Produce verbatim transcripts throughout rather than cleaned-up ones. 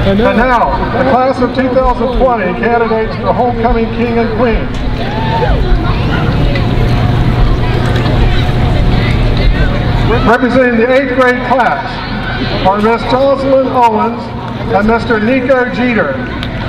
And now, the class of two thousand twenty candidates for homecoming king and queen. Representing the eighth grade class are Miss Jocelyn Owens and Mister Nico Jeter.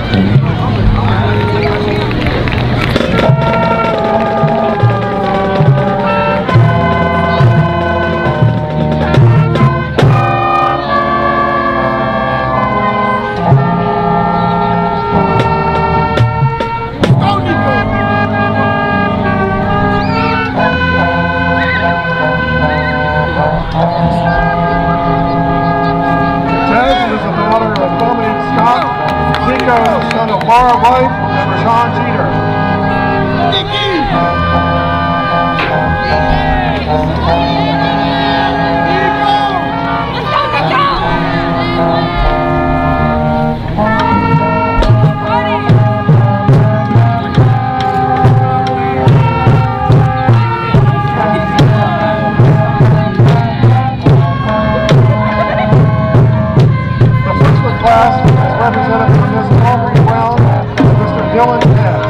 Son of Laura White and Rashawn Jeter. The freshman class is represented by Miss Aubrey Brown and Mister Dylan Ness.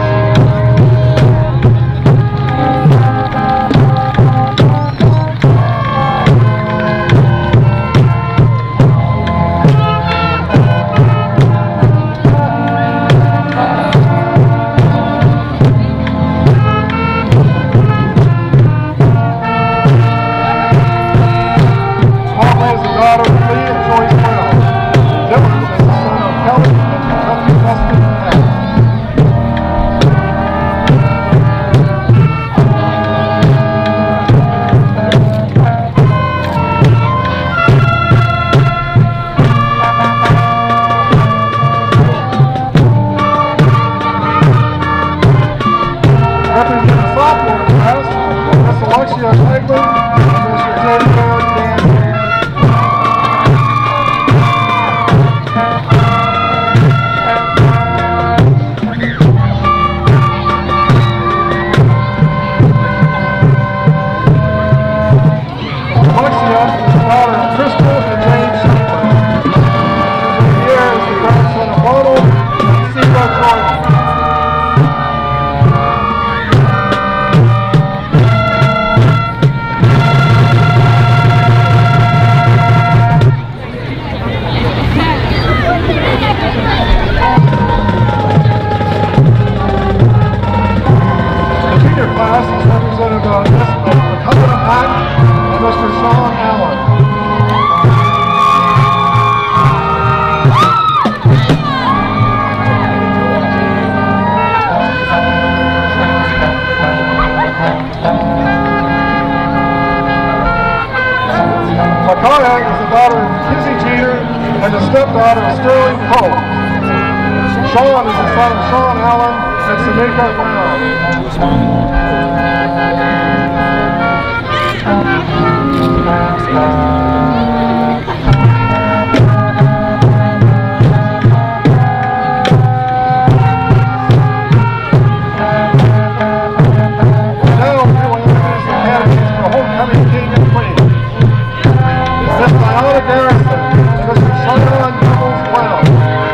Aubrey is the daughter of Lee and Joyce Brown. Dylan is the son of Kelly and Kentucky Western Pass. Representing the sophomore class, Miss Alexia Kegley and Mister James Dan. Alexia is the daughter of Crystal and James Shepherd. Pierre is the grandson of Ronald and Cena Jordan. The junior class is represented by Miss Covington High and Mister Sean Allen. Makaya is the daughter of Kizzy Jeter and the stepdaughter of Sterling Cole. Sean is the son of Sean Allen and Samika Brown. Now we will introduce the candidates for homecoming king and queen. Miss Diana Garrison and Mister Sean Nichols Brown.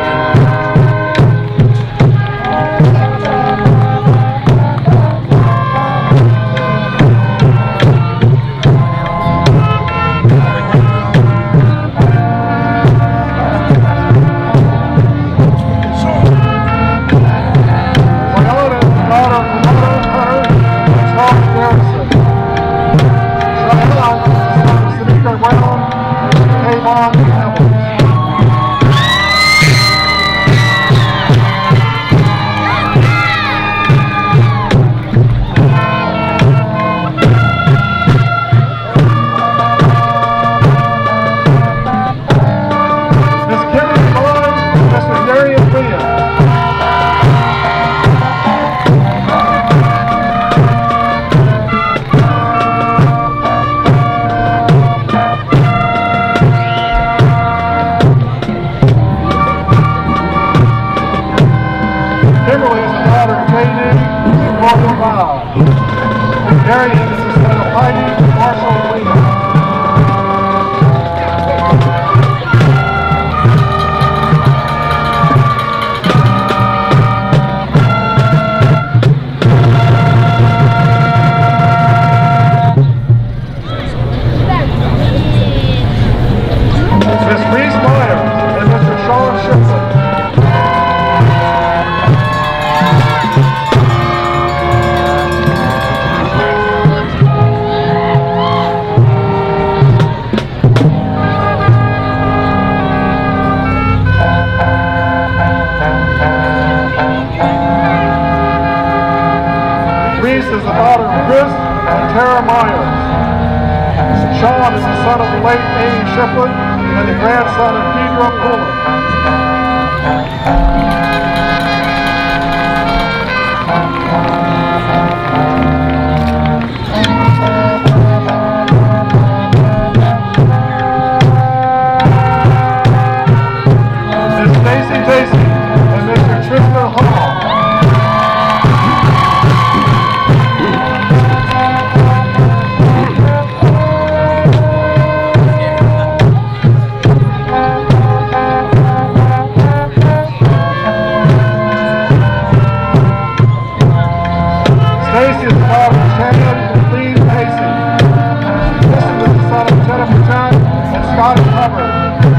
Diana is the daughter of Ramona Hunter and Charles Garrison. Diana is the son of Samika Brown and Kayvon Sean is the son of the late Amy Shipley and the grandson of Deidre Poole. Miss Stacy Casey and Mister Tristan Hall. Stacy is the daughter of Shannon and Lee Pacey. Tristan is the son of Jennifer Chang and Scott Hubbard.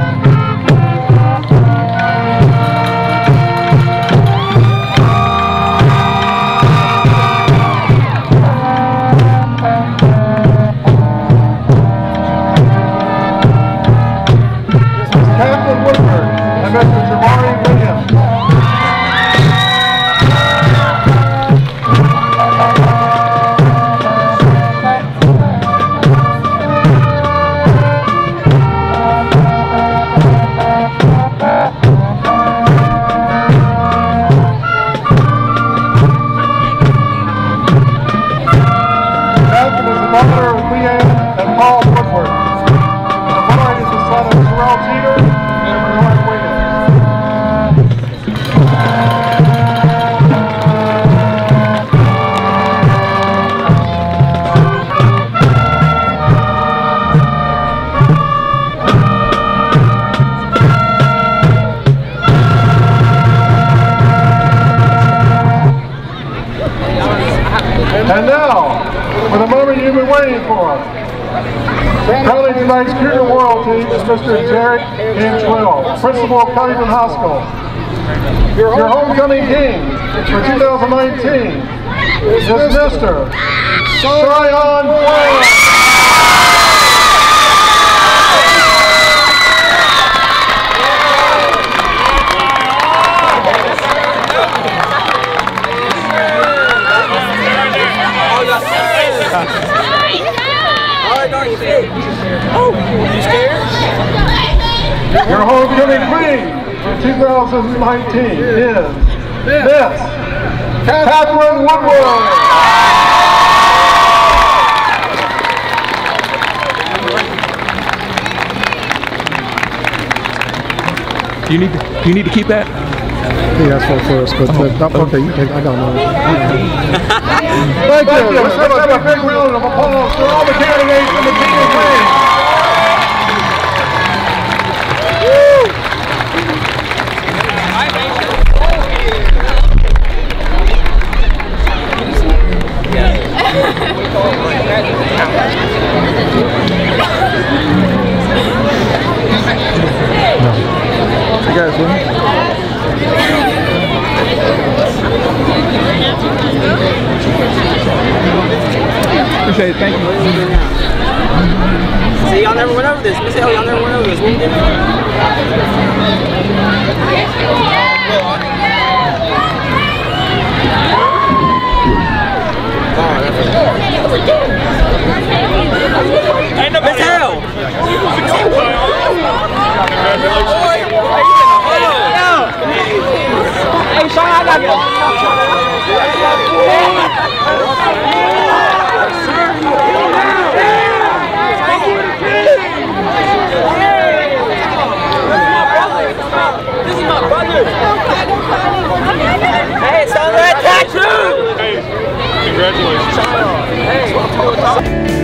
And now, for the moment you've been waiting for, currently tonight's Cougar royalty is Mister Derek Antwell, principal of Covington High School. Your homecoming king for two thousand nineteen is Mister Cheyenne Wayne. Your homecoming queen for two thousand nineteen is Miss Catherine Woodward. Do you need to, do you need to keep that? Yeah, that's for first, but uh, oh. Okay, you take, I got mine. Thank you. Let's have a big round of applause for all the candidates and the Cougar queen. You guys with me? Appreciate it, thank you. See, y'all never went over this. Let me say, oh, y'all never went over this. What we did? Ain't nobody hell. Hey, Sean, I got you. This is my brother. Hey, it's on that tattoo. Hey, congratulations. Hey.